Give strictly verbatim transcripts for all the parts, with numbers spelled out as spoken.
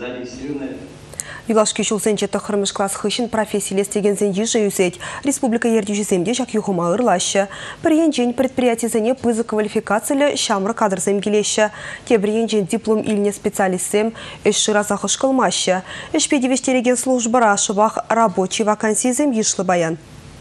зарегистрированы. Юлашки шулсенче тахырмыш класс хышын профессиялес тегензен ежи юсеть. Республика ердюжиземде жак юхума ырлаще. Приенжень предприятизене пызы квалификацияле шамры кадрзем келеші. Тебриенжень диплом илне специалистсем эшши разахыш кылмаще. Эшпедевештереген службара ашыбах рабочий вакансизем ешлы баян.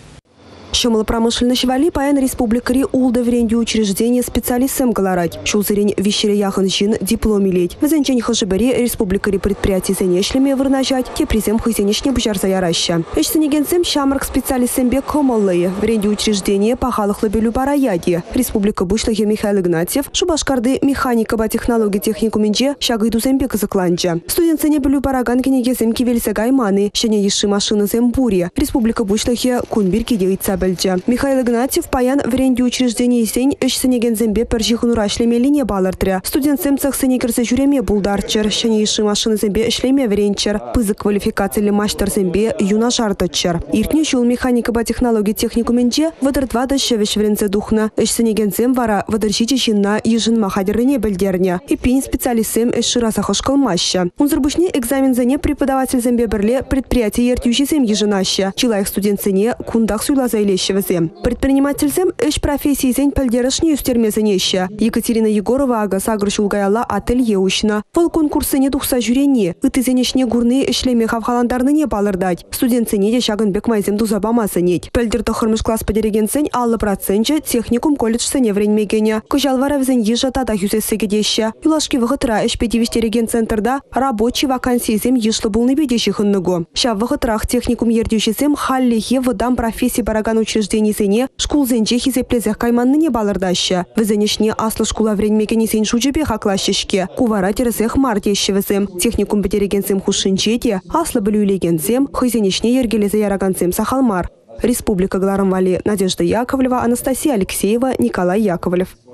Шумало-промышленный вали паян республикари улды вренди учреждения специалистам галарать. Шулзырень вещере яхан жин диплом илеть. Везенчень хажибери республикари предприятий занешлеми вырнажать, те призем хызенешне бжар заяраща. Эшсенегенцем шамрак специалистам бе комаллые. Вренди учреждения пахалых лабелю бараяди. Республика Бушлахе Михаил Игнатьев, Шубашкарды механика ба технологии техникуминже шагайду зембек закланча. Студентцене белю бараган кенегезем кивельса гайманы, шене еши машины зембури. Республика Бушлахе кунбирки дейтса. Михаил Игнатьев паян вренди учреждений сень эшсенеген зембе пержихунура шлеме линия балартря. Студент семцах сенекерсе жюреме булдарчер, шене еши машины зембе шлеме вренчер. Пызы квалификации мастер зембе юна жартачер. Иртне шул механика ба технологии техникуминже выдыр два дощевеш вренце духна. Эшсенеген зем вара выдырчичи шинна ежин махадерне бельдерня. И пин специалистем эшши разахошкал маща. Унзырбушне экзамен зане преподаватель зембе берле предприятие ертючи зем ежинаща. Чилаих студент зене кундах суйла заиле. Предпринимательзем эш профессии зень пальдерашни юстермезенеща. Екатерина Егорова ага сагрышул гаяла ателье ушна. Вол конкурсы не духса жюрене. Ыты зенешне гурные эшлеме хавхаландарны не балырдать. Студент цене шагын бек майзем дузабама сенеть. Пальдер тохырмыш класс подереген сень аллы процентче техникум колледж сене вренмегене. Кожалвара взень ежа тата юзессегедеща. Юлашки вғытра эшпедивиштереген центрда рабочий вакансии зем ешлы булны бедещи хынныго. Ша вғытрах техникум ердюшизем халлихе выдам профессии бараган учреждений сене школ зенче хизеплезех кайманны не балырдаща. Везенешне аслы школа вренмегене сень шучебе хаклащишке. Кувара тересех мартещевезем. Техникум бетерегенсем хушинчете, аслы білюйлегенсем, хызенешне ергелезе ярагансем сахалмар. Республика Гларамвали, Надежда Яковлева, Анастасия Алексеева, Николай Яковлев.